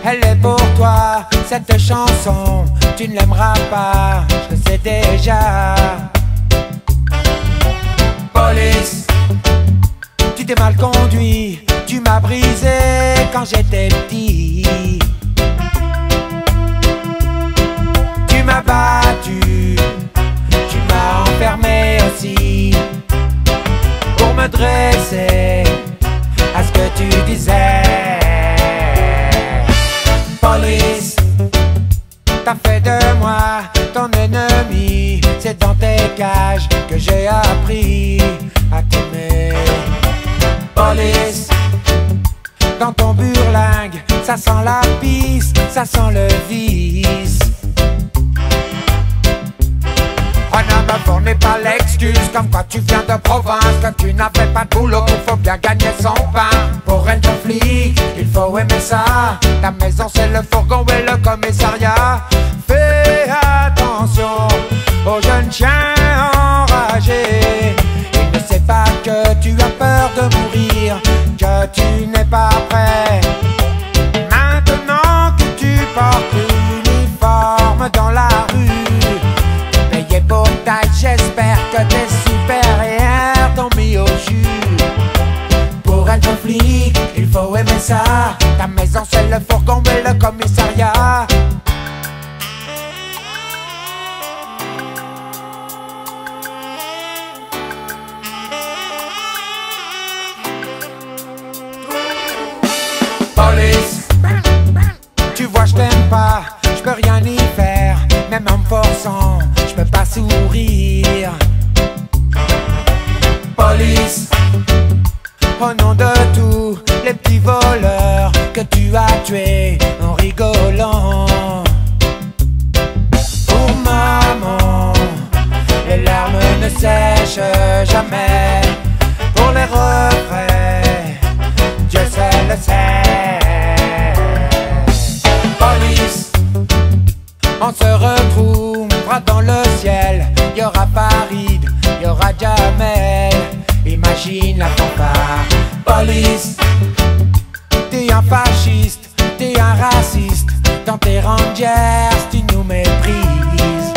Elle est pour toi, cette chanson, tu ne l'aimeras pas, je le sais déjà. Police, tu t'es mal conduit, tu m'as brisé quand j'étais petit. Tu m'as battu, tu m'as enfermé aussi, pour me dresser à ce que tu disais. Police, t'as fait de moi ton ennemi, c'est dans tes cages que j'ai appris à t'aimer. Police, dans ton burlingue, ça sent la pisse, ça sent le vice. Un homme fort n'est pas l'excuse, comme quoi tu viens de province, que tu n'avais pas de boulot, qu'il faut bien gagner son pain. Pour être flic, il faut aimer ça. Ta maison c'est le fourgon et le commissariat. Fais attention aux jeunes chiens enragés. Il ne sait pas que tu as peur de mourir, que tu n'es pas prêt. Maintenant que tu portes l'uniforme dans la rue, payé pour taille, j'espère que tes supérieurs t'ont mis au jus. Pour être flic, il faut aimer ça. Ta maison c'est le fourgon et le commissariat. Police, tu vois je t'aime pas, je peux rien y faire. Même en me forçant, je peux pas sourire. Police, au nom de tous les petits voleurs que tu as tués en rigolant. Pour maman, les larmes ne sèchent jamais. Pour les regrets, Dieu seul le sait. Police, on se retrouvera dans le ciel. Y aura Farid, y aura Jamel. Imagine la fanfare. Police, t'es un fasciste, t'es un raciste. Dans tes rangers, tu nous méprises.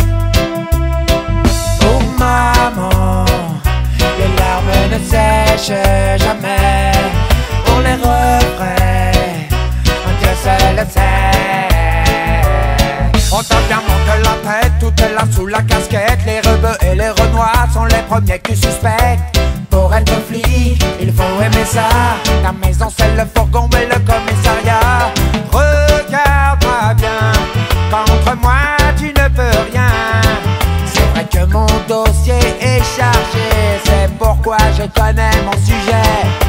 Oh maman, les larmes ne sèchent jamais. Pour les regrets, Dieu seul le sait. On t'a bien monté la tête, tout est là sous la casquette. Les rebeux et les renois sont les premiers que tu suspectes. Pour être flic, il faut aimer ça. Ta maison c'est le fourgon et le commissariat. Regarde-moi bien, contre moi tu ne peux rien. C'est vrai que mon dossier est chargé, c'est pourquoi je connais mon sujet.